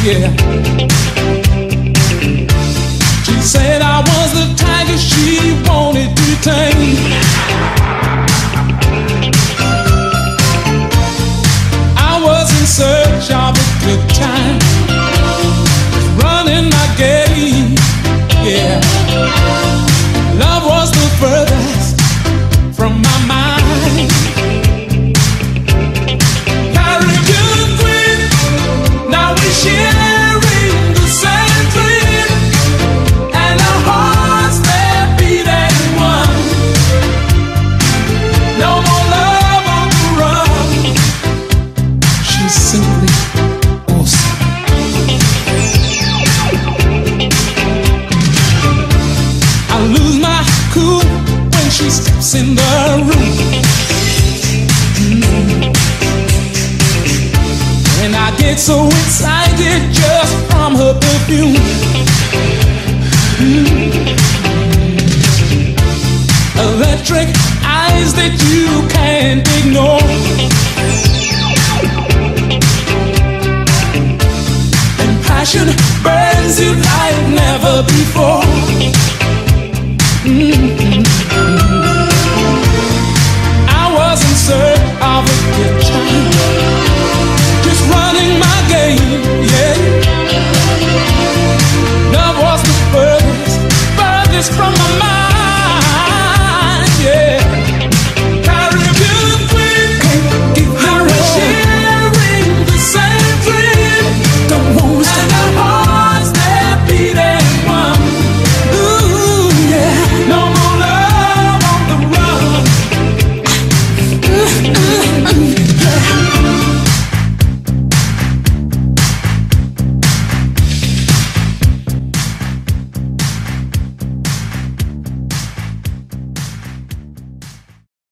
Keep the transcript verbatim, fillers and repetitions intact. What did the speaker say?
yeah. She said I was the tiger she wanted to tame. I was in search of a good time, running my game, yeah. Love was the furthest from my mind. Caribbean queen, now we're sharing the same dream, and our hearts they're beating one. No more love on the run. She's simply awesome. I lose my cool when she steps in the room. Mm. And I get so excited just from her perfume. Mm. Electric eyes that you can't ignore, and passion burns you like never before. Mm-hmm. I was in search of a good time, just running my game, yeah. Love was the furthest, furthest from my mind.